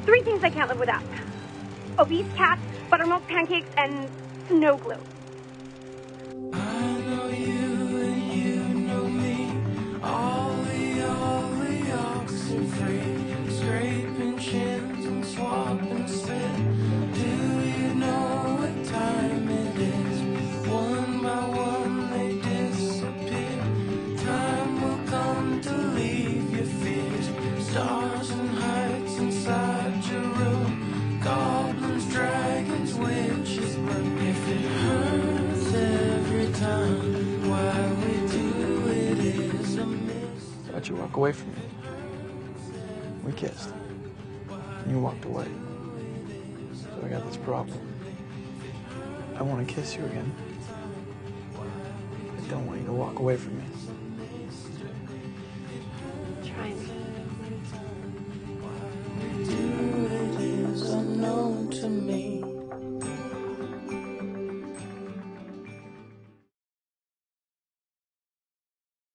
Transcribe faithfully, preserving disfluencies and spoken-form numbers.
Three things I can't live without. Obese cats, buttermilk pancakes, and snow glue. I know you and you know me. All the, all the oxen free. Scraping chins and swapping spit. Do you know what time it is? One by one they disappear. Time will come to leave your fears. Stars and heights inside your room. Goblins, dragons, witches, but if it hurts every time, why we do it is a miss. How'd you walk away from me? We kissed. You walked away. So I got this problem. I want to kiss you again. I don't want you to walk away from me.